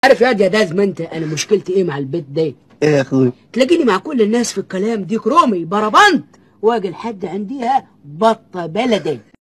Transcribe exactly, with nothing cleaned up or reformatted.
عارف يا ده زي ما انت، انا مشكلتي ايه مع البيت ده؟ ايه يا اخوي؟ تلاقيني مع كل الناس في الكلام ديك رومي بربنت، واجي لحد عنديها بطه بلدي.